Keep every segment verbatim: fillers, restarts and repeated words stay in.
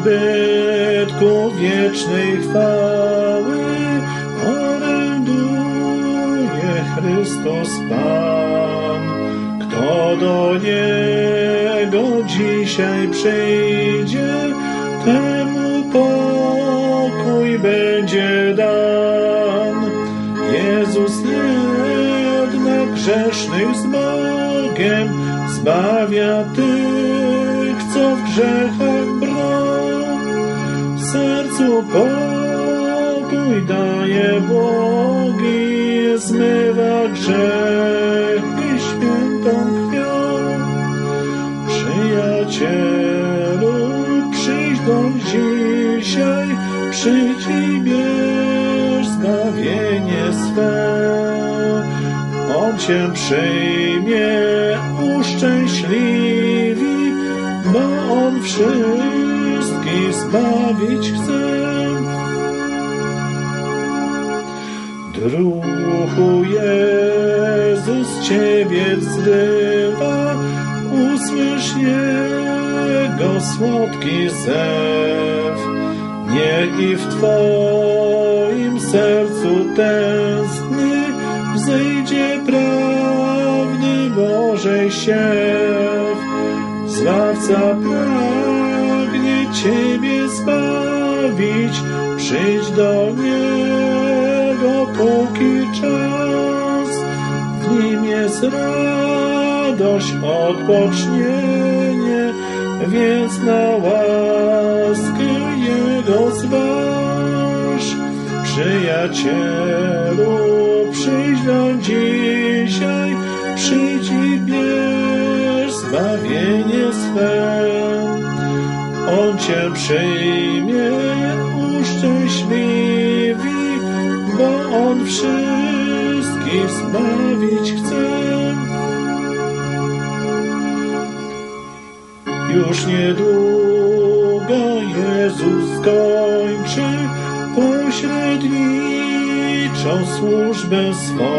przybytku wiecznej chwały oręduje Chrystus Pan. Kto do Niego dzisiaj przyjdzie, temu pokój będzie dan. Jezus jednak grzesznych z Bogiem zbawia tych, co w grzechach brą. W sercu pokój daje błogi, zmywa grzechy świętą krwią. Przyjacielu, przyjdź do dzisiaj, przyjdź i bierz zbawienie swe. On Cię przyjmie, uszczęśliwi, bo On wszystkich zbawić chce. Druhu, Jezus Ciebie wzywa, usłysz Jego słodki zew. Niech i w Twoim sercu tęskny wzejdzie prawdy Bożej siew. Zbawca pragnie Ciebie zbawić, przyjdź do Niego póki czas. W Nim jest radość, odpocznienie, więc na łaskę Jego zważ. Przyjacielu, przyjdź do dzisiaj, przyjdź i bierz zbawienie swe. On Cię przyjmie, uszczęśliwi, bo On wszystkich zbawić chce. Już niedługo Jezus skończy pośredniczą służbę swą.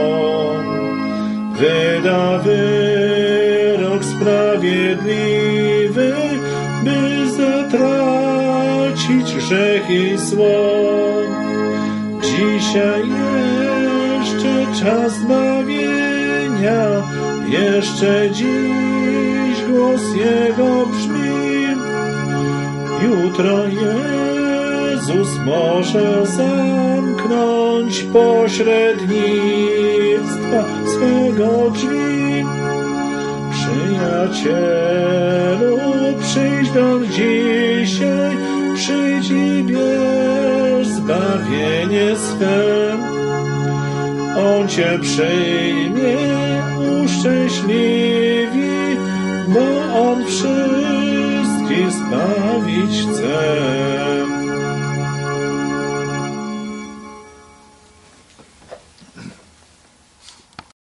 Wyda wyrok sprawiedliwy, by zatracić grzech i zło. Dzisiaj jeszcze czas zbawienia, jeszcze dziś głos Jego brzmi. Jutro Jezus może zamknąć pośrednictwa swego drzwi. Przyjacielu, przyjdź do dzisiaj, przyjdź i bierz zbawienie swe. On Cię przyjmie, uszczęśliwi, bo On wszystkich zbawić chce.